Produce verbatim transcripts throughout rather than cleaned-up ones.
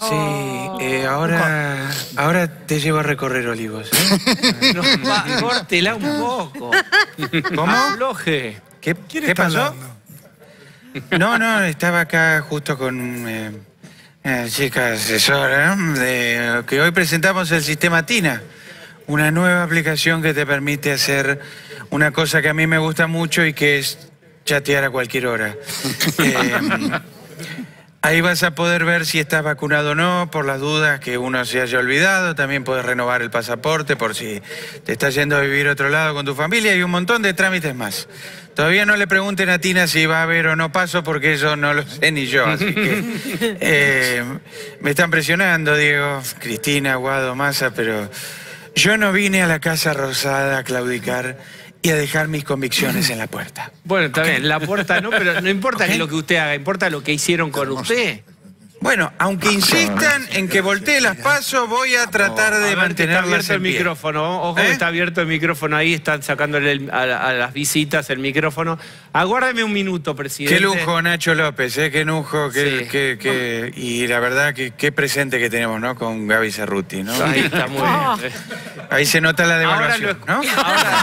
Sí, eh, ahora, ahora te llevo a recorrer Olivos. ¿eh? No, va, córtela un poco. ¿Cómo? Afloje. ¿Qué, ¿qué pasó? No, no, estaba acá justo con eh, una chica asesora, ¿no? de, que hoy presentamos el sistema Tina, una nueva aplicación que te permite hacer una cosa que a mí me gusta mucho y que es chatear a cualquier hora. Eh, Ahí vas a poder ver si estás vacunado o no, por las dudas que uno se haya olvidado. También puedes renovar el pasaporte por si te estás yendo a vivir a otro lado con tu familia y un montón de trámites más. Todavía no le pregunten a Tina si va a haber o no paso porque eso no lo sé ni yo. Así que eh, me están presionando, Diego, Cristina, Guado, Massa, pero yo no vine a la Casa Rosada a claudicar y a dejar mis convicciones en la puerta. Bueno, está ¿Okay? bien, la puerta no, pero no importa ¿Okay? que lo que usted haga, importa lo que hicieron con usted. Bueno, aunque insistan en que voltee las pasos, voy a tratar de A ver, mantenerlas está abierto en el pie. micrófono, ojo ¿Eh? que está abierto el micrófono ahí, están sacándole el- a, a las visitas el micrófono. Aguárdeme un minuto, presidente. Qué lujo, Nacho López, ¿eh? Qué lujo, qué, Sí. qué- qué- y la verdad que qué presente que tenemos, ¿no? Con Gaby Cerruti, ¿no? Ahí está muy bien. Ahí se nota la Ahora devaluación, lo, ¿no?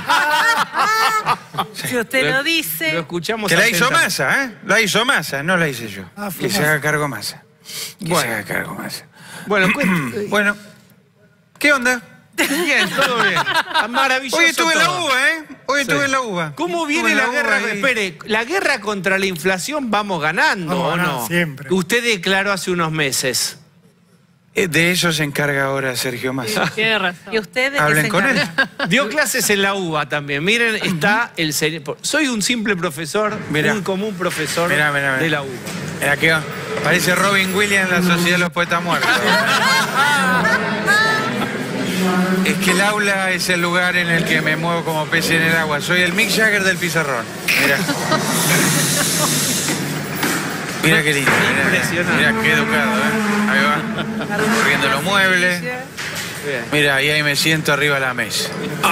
Ah, Si usted lo- lo dice. lo escuchamos Que la hizo atentamente. Massa, ¿eh? La hizo Massa, no la hice yo. Ah, fue que se Massa. haga cargo Massa. Que Bueno. se haga cargo Massa. Bueno, cuente- Bueno, ¿qué onda? bien, todo bien. Maravilloso. Hoy estuve en la todo. uva, ¿eh? Hoy Sí. estuve en la uva. ¿Cómo Estuve viene en la, uva guerra? y- Espere, la guerra contra la inflación vamos ganando, Vamos ¿o ganando no? siempre. Usted declaró hace unos meses. Eh, De eso se encarga ahora Sergio Massa. Tiene razón. ¿Y usted de qué Hablen se con él. encarga? Dio clases en la UBA también. Miren, está el señor. Soy un simple profesor, Mirá. un común profesor Mirá, mirá, mirá. de la UBA. Mira que parece Robin Williams en la Sociedad de los Poetas Muertos. Es que el aula es el lugar en el que me muevo como pez en el agua. Soy el Mick Jagger del pizarrón. Mira. Mira qué lindo. Mira, Impresionante. mira qué educado, ¿eh? Ahí va. Corriendo los muebles. Bien. Mira, y ahí me siento arriba de la mesa.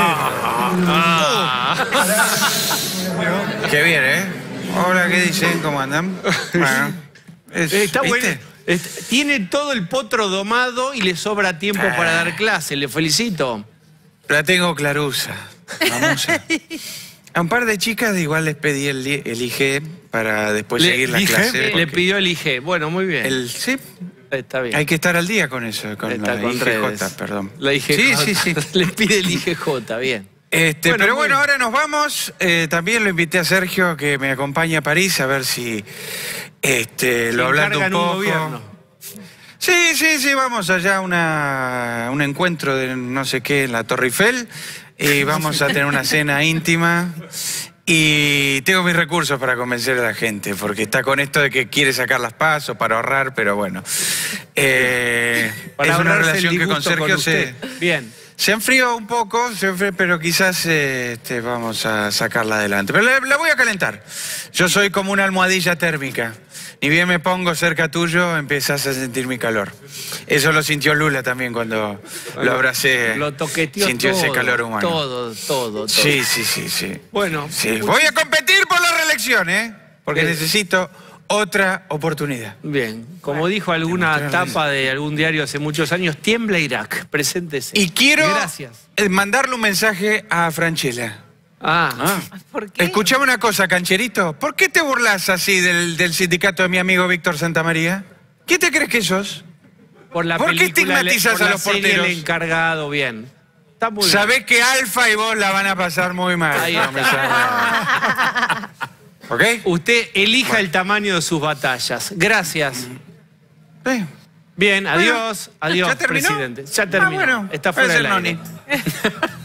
Qué bien, ¿eh? Hola, ¿qué dicen? ¿Cómo andan? Bueno, es- Está ¿viste? bueno. Est- Tiene todo el potro domado y le sobra tiempo para dar clase. Le felicito. La tengo clarusa. Vamos a... A un par de chicas igual les pedí el, li- el I G para después Le, seguir la dije- clase. le porque pidió el I G. Bueno, muy bien. el, sí, Está bien. hay que estar al día con eso, con Está la con I G J, redes. perdón. La I G J. Sí, sí, sí. Le pide el I G J, bien. Este, Bueno, pero muy bueno, bien. ahora nos vamos. Eh, también lo invité a Sergio que me acompañe a París a ver si este, lo hablando un Encargan un poco. gobierno. Sí, sí, sí, vamos allá a una, un encuentro de no sé qué en la Torre Eiffel y vamos a tener una cena íntima y tengo mis recursos para convencer a la gente porque está con esto de que quiere sacar las pasos para ahorrar, pero bueno. Eh, Para es una ahorrarse el relación que con disgusto Sergio con se... usted. Bien. Se enfrió un poco, se enfrió, pero quizás eh, este, vamos a sacarla adelante. Pero la, la voy a calentar. Yo soy como una almohadilla térmica. Ni bien me pongo cerca tuyo, empiezas a sentir mi calor. Eso lo sintió Lula también cuando lo abracé. Lo toqueteó Sintió todo, ese calor humano. Todo, todo, todo. Sí, sí, sí, sí. Bueno. Sí, voy a competir por la reelección, ¿eh? Porque Bien. necesito otra oportunidad. Bien. Como dijo alguna demostrarles. tapa de algún diario hace muchos años, tiembla Irak. Preséntese. Y quiero Gracias. eh, mandarle un mensaje a Franchella. Ah, ¿Por qué? Escuchame una cosa, Cancherito. ¿Por qué te burlas así del, del sindicato de mi amigo Víctor Santamaría? ¿Qué te crees que sos? por la ¿Por qué película, estigmatizas por a la los serie porteros? El encargado, bien. Está muy bien. Sabés que Alfa y vos la van a pasar muy mal. Ahí No me está. salga. ¿Ok? Usted elija el tamaño de sus batallas. Gracias. Sí. Bien, adiós. Adiós, ¿Ya terminó? presidente. Ya terminó. Ah, bueno, Está fuera puede del ser aire. Noni.